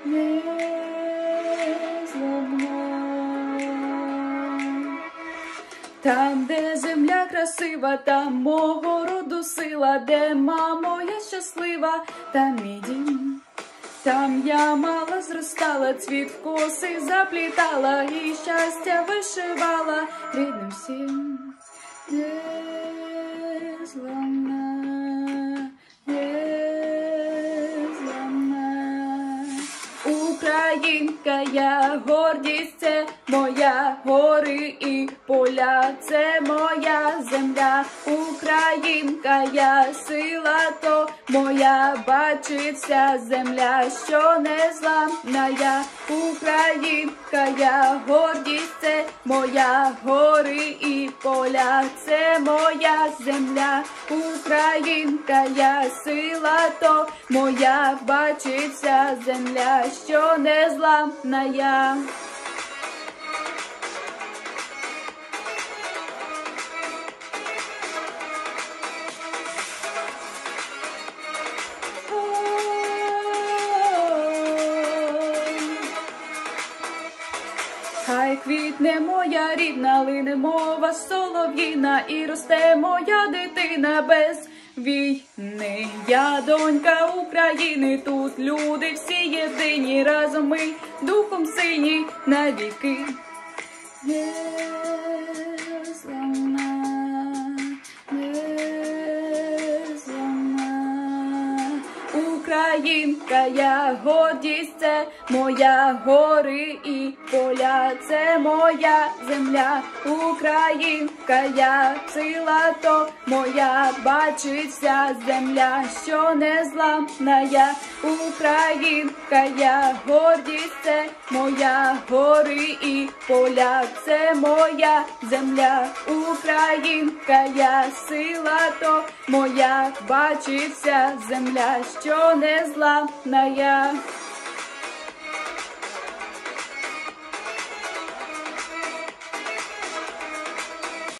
Там, де земля красива, там мого роду сила, де мамо я щаслива, там мій дім. Там я мала зростала, цвіт в коси заплітала і щастя вишивала рідним всім. Незламна, незламна. Українка я, гордість це моя, гори і поля, це моя земля. Українка я, сила то моя, бачиться земля, що незламна я. Українка я, гордість це моя, гори і поля, це моя земля. Українка я, сила то моя, бачиться земля, що незламна я. Хай квітне моя рідна, лине мова солов'їна, і росте моя дитина без війни. Я донька України, тут люди всі єдині, разом ми духом сині навіки. Незламна, незламна. Українка я, гордість це моя, гори і поля, це моя земля. Українка я, сила то моя, бачиться земля, що незламна я. Українка я, гордість це моя, гори і поля, це моя земля. Українка я, сила то моя, бачиться земля, що незламна я.